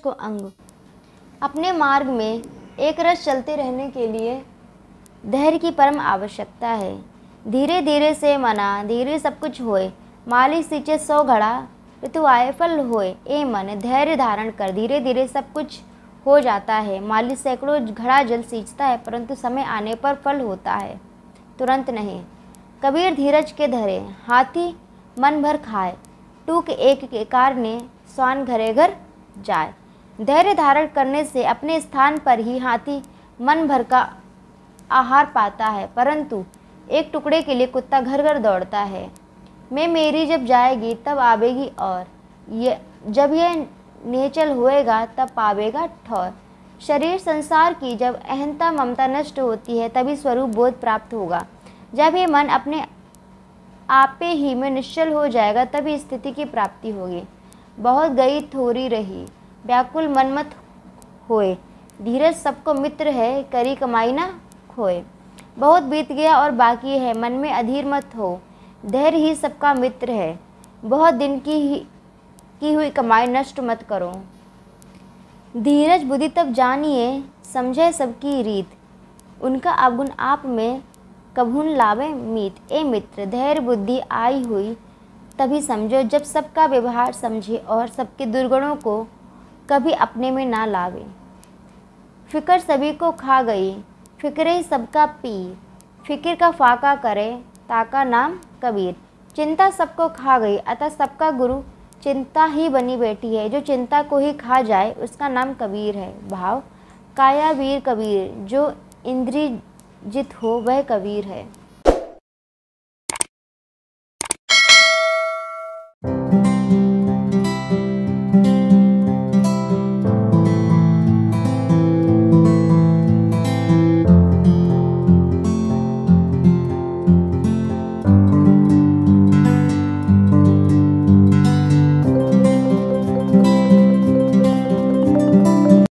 को अंग। अपने मार्ग में एक रस चलते रहने के लिए धैर्य की परम आवश्यकता है। धीरे धीरे से मना धीरे सब कुछ होए, माली सींचे 100 घड़ा ऋतु आए फल होए। ए मन धैर्य धारण कर, धीरे धीरे सब कुछ हो जाता है। माली सैकड़ों घड़ा जल सींचता है, परंतु समय आने पर फल होता है, तुरंत नहीं। कबीर धीरज के धरे, हाथी मन भर खाए। टूक एक एकार ने, स्वान घरे घर जाए। धैर्य धारण करने से अपने स्थान पर ही हाथी मन भर का आहार पाता है, परंतु एक टुकड़े के लिए कुत्ता घर घर दौड़ता है। मैं मेरी जब जाएगी तब आवेगी, और जब यह निश्चल होएगा तब पावेगा ठौर। शरीर संसार की जब अहंता ममता नष्ट होती है, तभी स्वरूप बोध प्राप्त होगा। जब ये मन अपने आपे ही में निश्चल हो जाएगा, तभी स्थिति की प्राप्ति होगी। बहुत गई थोड़ी रही, व्याकुल मन मत होए। धीरज सबको मित्र है, करी कमाई ना खोए। बहुत बीत गया और बाकी है, मन में अधीर मत हो। धैर्य ही सबका मित्र है, बहुत दिन की हुई कमाई नष्ट मत करो। धीरज बुद्धि तब जानिए, समझे सबकी रीत। उनका अवगुण आप में कभून लावे मीत। ए मित्र, धैर्य बुद्धि आई हुई तभी समझो, जब सबका व्यवहार समझे और सबके दुर्गुणों को कभी अपने में ना लावे। फिक्र सभी को खा गई, फिक्रे सबका पीर। फिक्र का फाका करे, ताका नाम कबीर। चिंता सबको खा गई, अतः सबका गुरु चिंता ही बनी बैठी है। जो चिंता को ही खा जाए, उसका नाम कबीर है। भाव, काया वीर कबीर, जो इंद्रिय जित हो वह कबीर है।